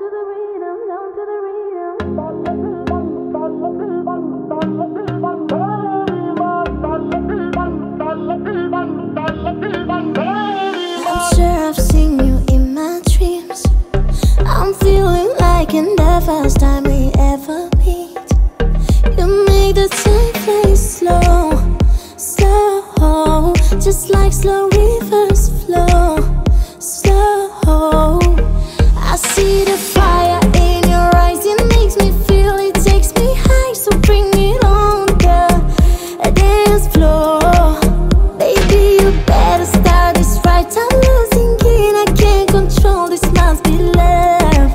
I'm sure I've seen you in my dreams. I'm feeling like in the first time we ever meet. You make the time fly slow, slow, just like slow rivers flow, slow. I see the fire in your eyes, it makes me feel, it takes me high. So bring it on the dance floor. Baby, you better start this right. I'm losing it, I can't control this, must be love,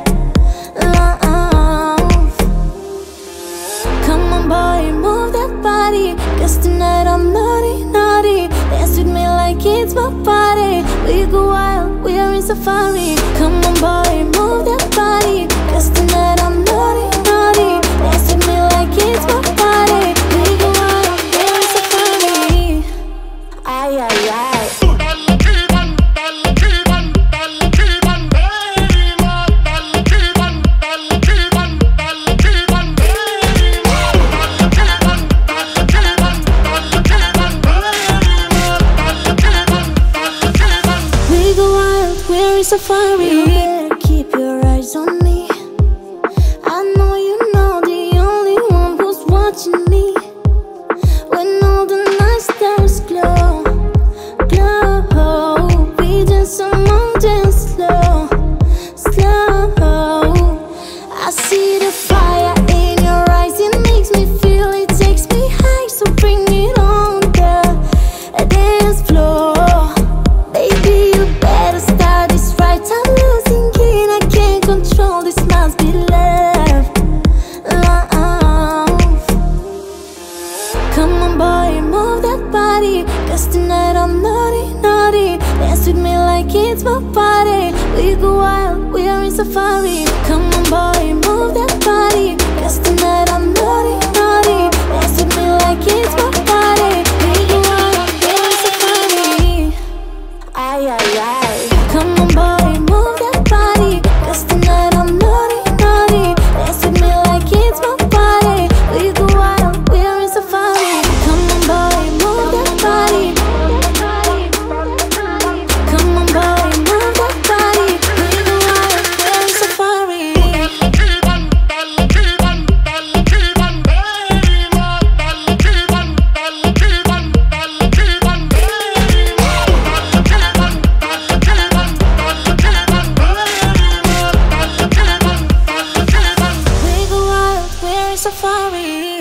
love. Come on boy, move that body, cause tonight I'm naughty, naughty. Dance with me like it's my party. We go wild, we are in safari. Come on boy, move that body, cause tonight I'm naughty, naughty. Dance with me like it's my party. We go wild, we are in safari. Ay, ay, ay. Safari. You better keep your eyes on me. I know you know the only one who's watching me. When all the night stars glow, glow, we dance among dance slow, slow. I see the fire in your eyes, it makes me feel, it takes me high. So bring it on the dance floor. Baby, you better start this right. I'm losing it, I can't control this, must be love, love. Come on boy, move that body, cause tonight I'm naughty, naughty. Dance with me like it's my party. We go wild, we are in safari. Come on boy, move that body, cause tonight I'm naughty, naughty. Dance with me like it's my party. We go wild, we are in safari. Ay, ay, ay. Come on boy, move that body, cause tonight I'm naughty, naughty. Dance with me like it's my party. We go wild, we are in safari. Come on boy, move that body. Come on boy, move that body. We go wild, we are in safari. We go wild, we're in safari.